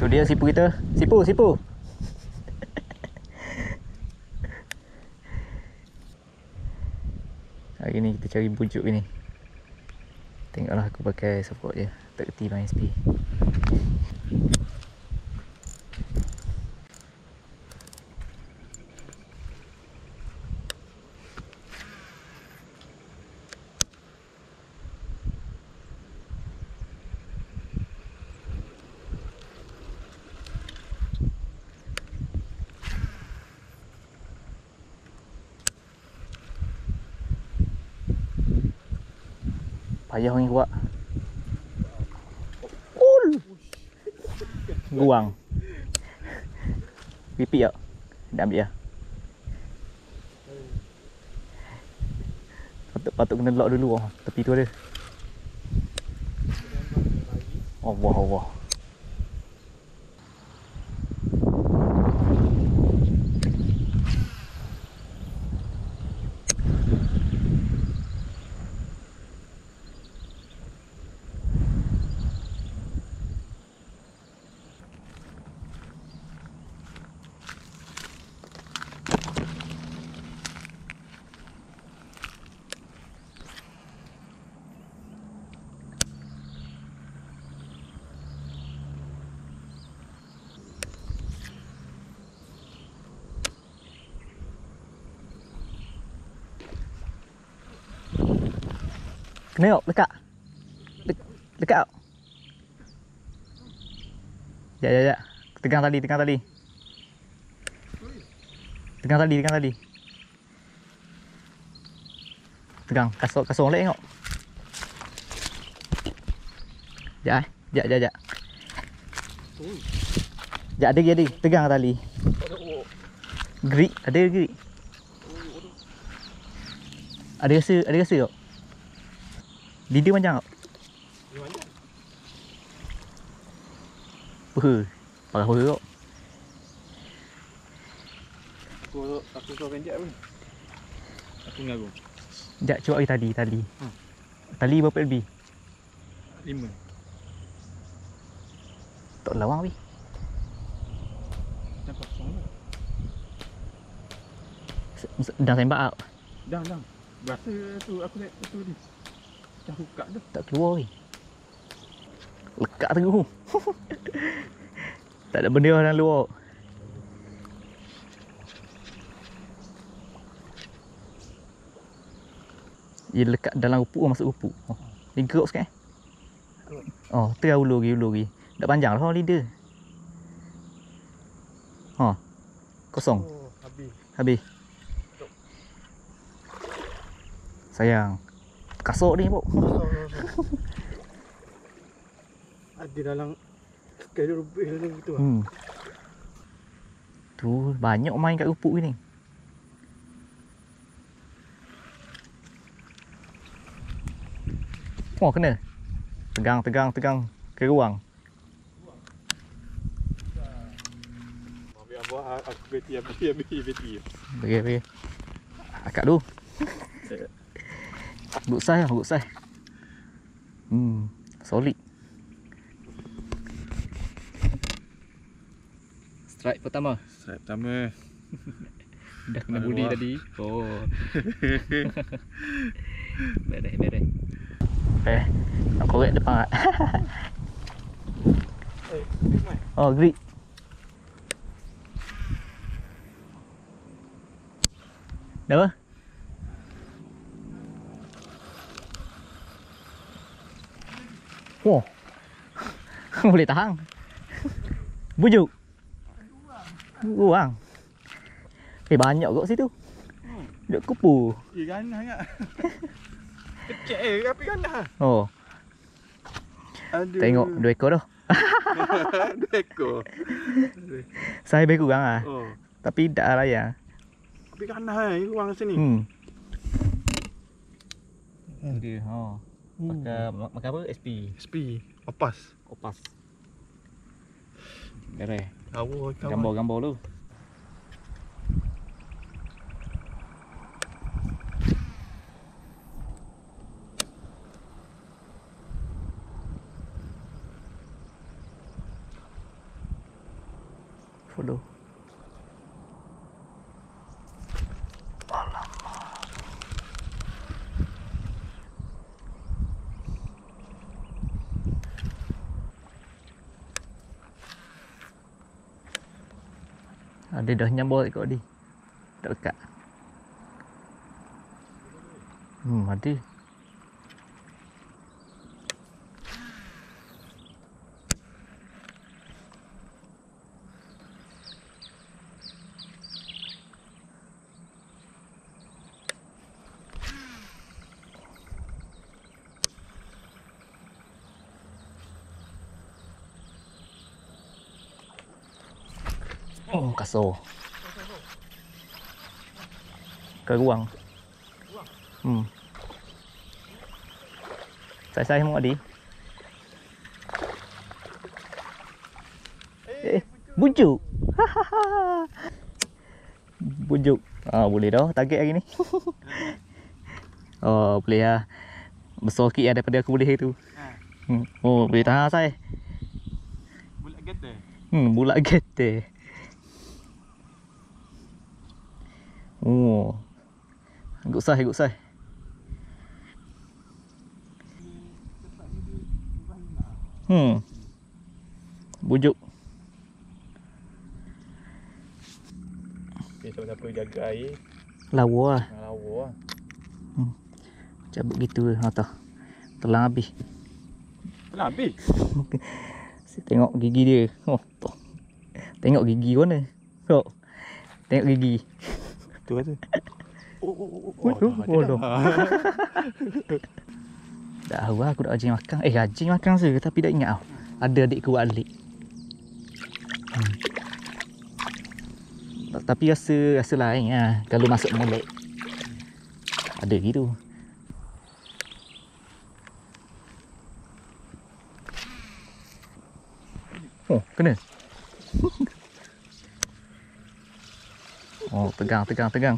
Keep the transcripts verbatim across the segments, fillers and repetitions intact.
Tu dia sipu kita. Sipu, sipu. Hari ni kita cari bujuk ni. Tengoklah aku pakai support je. Tak kerti bang S P. Payah ni kuat. Ul. Guang. Pipi tak? Dah ambil lah. Patut, patut kena lock dulu. Oh. Tepi tu ada. Allah Allah. Kena tak? Dekat. De dekat tak? Sekejap, sekejap, sekejap. Tegang tali, tegang tali. Tegang tali, tegang tali. Tegang, kasut, kasut lek tengok. Sekejap eh. Sekejap, sekejap, sekejap. Sekejap, ada lagi, ada. Tegang tali. Grik, ada grik. Ada rasa, ada rasa tak? Lidah panjang tak? Lidah panjang. Wah, parah parah tak? Aku aku suruh pendek pun. Aku ngagung. Sekejap, cuba lagi tali, tali. Hmm. Tali berapa lebih? Lima. Tak lawang weh. Dah kosong dah. Dah tembak tak? Dah, dah. Berasa tu aku lihat tu ni. Dah buka dah. Tak keluar weh. Lekat terus. Tak ada benda dalam luar. Dia lekat dalam upuk, masuk upuk. Oh, dia geruk sikit eh. Oh, terang ulur lagi, ulur lagi. Dah panjang lah lidah. Ha. Kosong. Oh, habis. Habis. Sayang. Kasut ni, Pok. Ada dalam sekali lebih dalam gitu ah. Hmm. Tu banyak main kat upuk ni. Oh, kena. Tegang, tegang, tegang ke ruang. Ambil buat aku beti habis habis beti. Bagi, bagi. Akak dulu. Good size lah, good size. Hmm, solid. Strike pertama. Strike pertama. Dah kena bully tadi. Oh. Beres, beres. Eh, nak korek depan tak? Eh, oh, grit. Dah apa? Oh. Boleh tahan. Bujuk. Ruang. Eh, banyak kat situ. Duk kupu. Eh, ganas sangat. Kecil eh, tapi ganas. Oh. Aduh. Tengok dua ekor dah. Dua ekor. Saya lebih kurang ah. Oh. Tapi tak raya. Tapi ganas eh, ruang sini. Hmm. Hmm. Dia, ha. Pakai hmm. makan apa? S P. S P. Opas. Opas. Beres. Kawan, kawan. Gambar-gambar dulu. follow. Ada dah nyambut kat dia. Tak dekat. Hmm, ada. Oh, kasar. Ke ruang. Hmm. Saya-saya mau di. Eh, bujuk. Bujuk. Ah, boleh dah target hari ni. Oh, boleh lah. Besar sikit lah daripada aku boleh tu. Hmm. Oh, boleh tahan saya. Bulat getar. Hmm, bulat getar. Oh. Good size, good size. Hmm. Bujuk. Okay, siapa-siapa jaga air. Lawa lah. Lawa lah. Hmm. Cabut gitu lah. Ha, telang habis. Telang habis? Saya tengok gigi dia. Oh, toh. Tengok gigi mana? Oh. Tengok gigi. Tu tu. Oh, oh, oh, Oh, oh, oh, oh. Dah tahu lah aku dah rajin makan. Eh, rajin makan se tapi dah ingat tau. Ada adik ku buat alik. Hmm. Tapi rasa rasa lain lah kalau masuk mulut. Ada gitu. Oh, kena. Oh, tegang, tegang, tegang.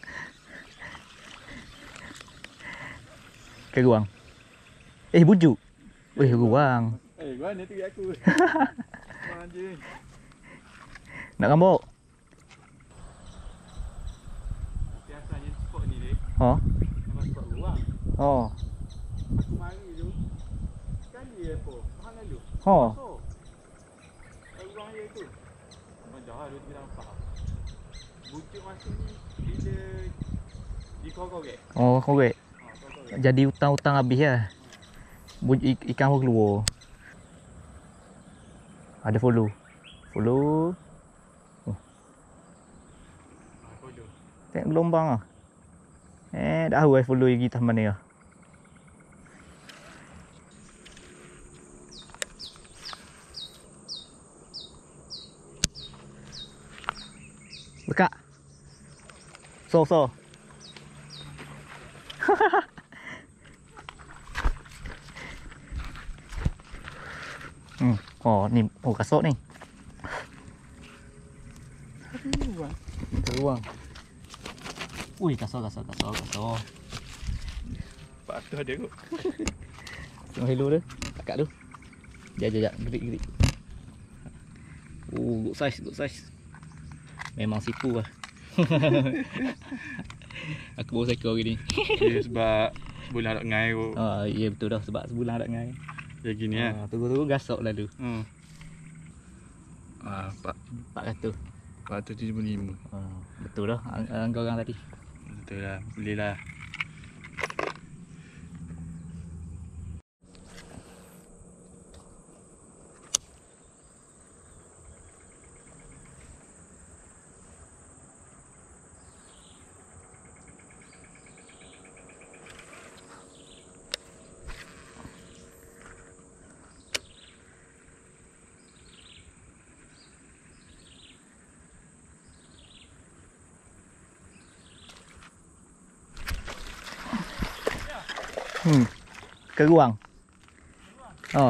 Ke ruang. Eh, bujuk. Weh, ruang. Eh, mana tu aku? Anjing. Nak rambut? Biasanya spot ni dia. Oh. Memang spot ruang. Oh. Aku mari tu. Sekali apa? Mahal lalu. Oh. So, ruang dia tu. Memang jahat dua tiga nampak. Bujuk masuk ni bila dikorek. Oh, korek. Ha, korek. Jadi hutang-hutang habis lah. Bujuk ikan pun keluar. Ada follow. Follow. Oh. Ha, follow. Tengok gelombang lah. Eh, dah tahu eh follow pergi atas mana lah. Bekak. So, so. Hmm. Oh, ni. Oh, kasut ni. Ruang. Teruang. Ui, kasut, kasut, kasut, kasut. Patut dia kot. Tengok hello dia. Akak tu. Jap, jap, jap. Gerik, gerik. Oh, good size, good size. Memang sipu lah. Aku baru seekor hari ni. Ya, sebab sebulan tak ngai kot. Ah, ya betul dah sebab sebulan tak ngai. Ya gini lah. Ah, tunggu-tunggu gasok lalu. Hmm. Ah, empat empat ratus. empat ratus tujuh puluh lima. Ah, betul dah ang- angka orang tadi. Betul lah. Boleh lah. Hmm. Ke ruang. Oh.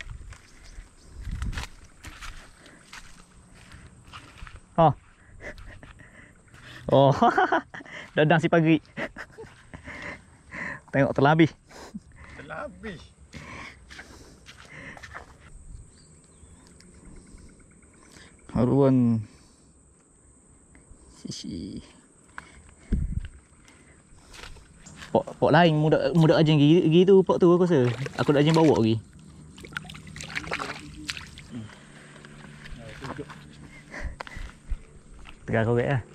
Oh. Oh. Dadang si pagi. Tengok telah habis. Telah habis. Haruan Uish. Pok pok lain muda muda ajeng gigi gitu pok tu aku rasa. Aku dak ajeng bawa lagi. Tengah korek lah.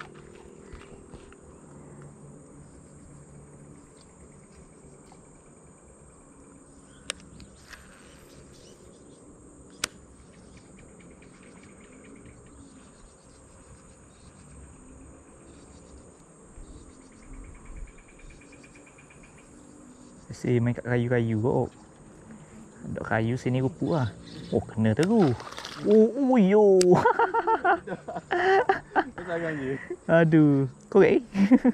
Si main kat kayu-kayu kok. Ada kayu sini rupu lah. Oh kena terus. Oh, oh yo. Jangan je. Aduh, korek.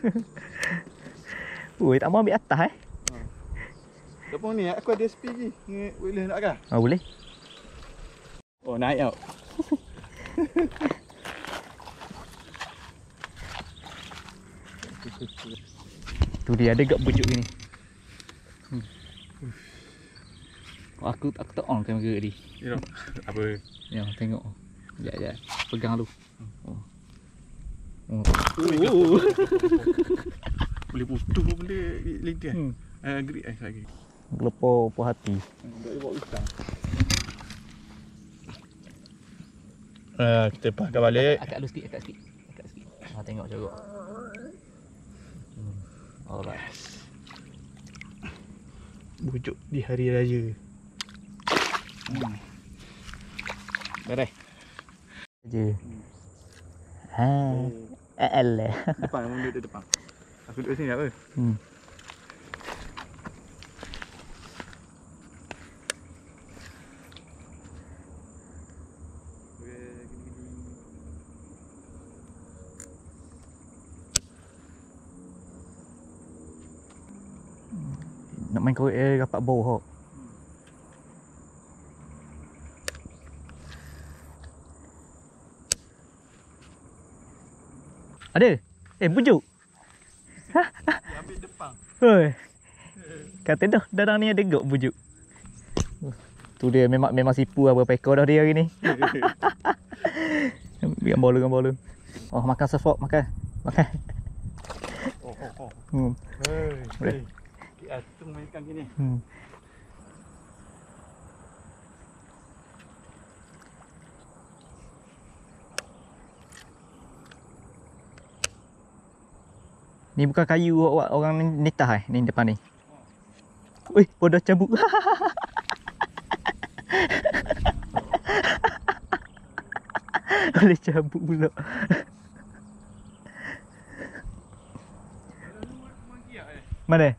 Oi, tak mau ambil atas eh. Ha. Depan ni aku ada S P lagi. Ni boleh nak kan? Oh, boleh. Oh, naik tau. Tu dia ada gak bujuk ni. Hmm. Oh, aku aku tak on kamera tadi. Ya. Apa? Ya, tengok. Ya, ya. Pegang dulu. Oh. Oh. Oh. Boleh putus pun benda leader. Hmm. Ah, grip eh lagi. Gelepo puas hati. Tak boleh bawa utang. Ah, kita pakai balik. Akak lu sikit, akak sikit. Akak sikit. Ha, tengok corok. Hmm. Alright. Bujuk di hari raya. Hmm. Beres. Je. Ha. Alah. Depan, kamu duduk depan. Aku duduk sini apa? Hmm. Nak main korek eh, rapat bawah. Ada? Eh, bujuk. Dia ambil depan. Hoi. Kata dah, dalam ni ada gok bujuk. Tu dia memang memang sipu lah berapa ekor dah dia hari ni. Gambar bola, gambar bola. Oh, makan sefok, makan. Makan. Oh, oh, oh. Hmm. Hei, Boleh. hei. Atung mainkan gini. Hmm. Ni bukan kayu awak orang nitah eh, ni depan ni. Weh, bodoh cabut. Boleh cabut pula. Mana?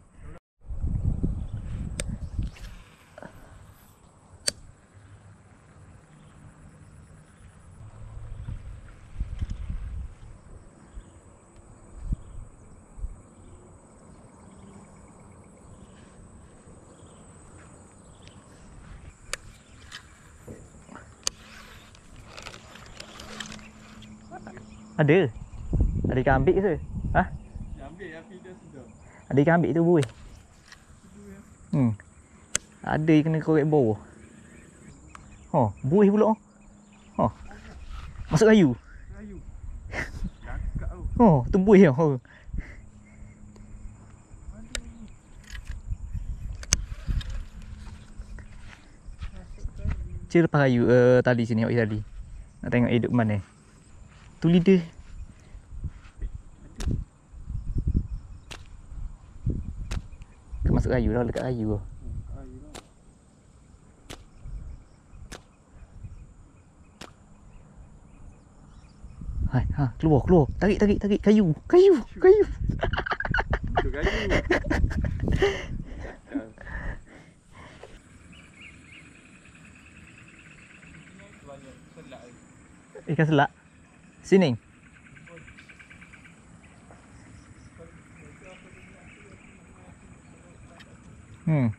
Ada. Ada ikan ambil ke? Ha? Dia ambil api dia sudah. Ada ikan ambil tu boy. Hmm. Ada kena korek bawah. Oh, buih pula. Oh. Masuk kayu. Kayu. Cakap tu. Oh, tu buih ah. Oh. Cik lepas kayu uh, tali sini awak tali. Nak tengok hidup mana. Tu leader. Ke masuk kayu dah, dekat kayu dah. Hai, ha, keluar, keluar. Tarik, tarik, tarik. Kayu, kayu, kayu. Itu kayu. Ikan selak. Sini. Hmm.